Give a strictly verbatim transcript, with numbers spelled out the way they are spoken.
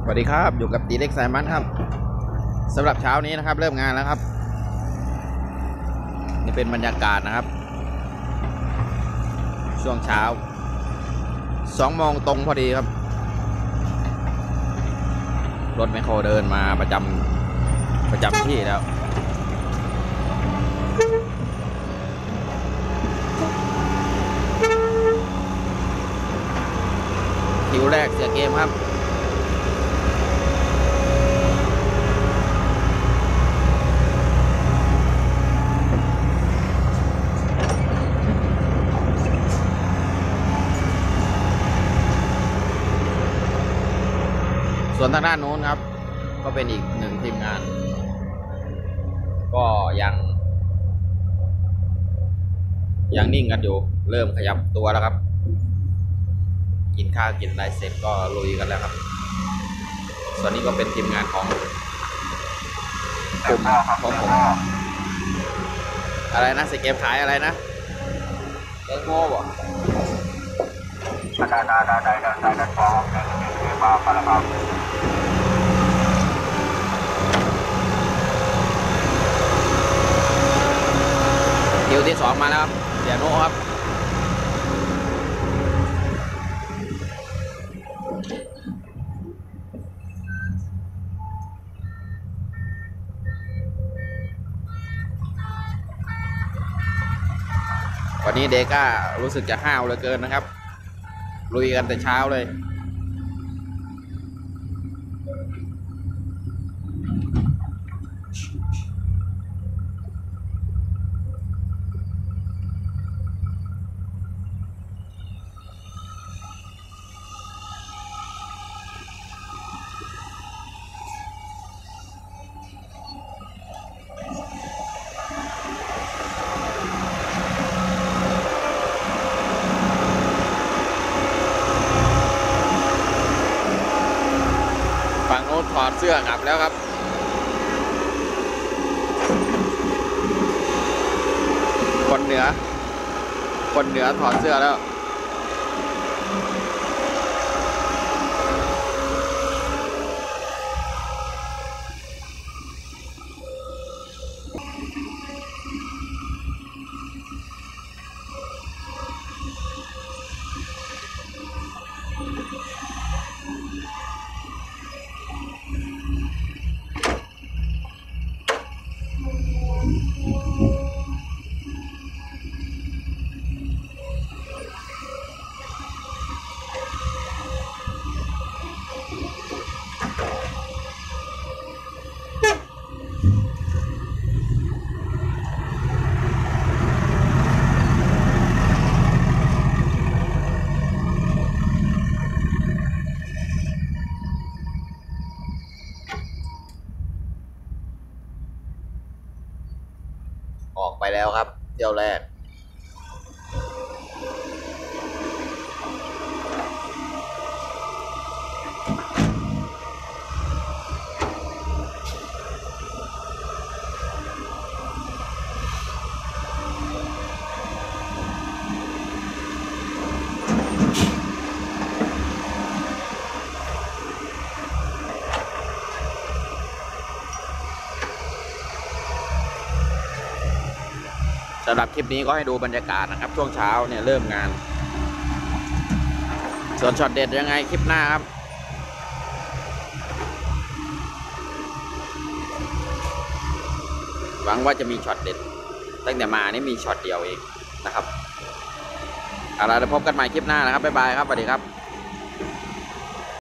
สวัสดีครับอยู่กับตีเล็กสายมันครับสำหรับเช้านี้นะครับเริ่มงานแล้วครับนี่เป็นบรรยากาศนะครับช่วงเช้าสองโมงตรงพอดีครับรถแมคโครเดินมาประจำประจำที่แล้วคิวแรกเสียเกมครับส่วนทางด้านโน้นครับก็เป็นอีกหนึ่งทีมงานก็ยังยังนิ่งกันอยู่เริ่มขยับตัวแล้วครับกินข้าวกินอะไรเสร็จก็ลุยกันแล้วครับส่วนนี้ก็เป็นทีมงานของกลุ่มของผมอะไรนะสเกมขายอะไรนะเอ็กโม่บ่ได้ได้ได้ได้ได้ได้ได้ฟองได้ได้มาพาราครับคิวที่สองมาแล้วครับเสียโน่ครับวันนี้เดก้ารู้สึกจะห้าวเหลือเกินนะครับลุยกันแต่เช้าเลยฝั่งโน้นถอดเสื้อกลับแล้วครับคนเหนือคนเหนือถอดเสื้อแล้วออกไปแล้วครับเที่ยวแรกสำหรับคลิปนี้ก็ให้ดูบรรยากาศนะครับช่วงเช้าเนี่ยเริ่มงานส่วนช็อตเด็ดยังไงคลิปหน้าครับหวังว่าจะมีช็อตเด็ดตั้งแต่มานี่มีช็อตเดียวเองนะครับเอาล่ะเดี๋ยวพบกันใหม่คลิปหน้านะครับบ๊ายบายครับสวัสดีครับ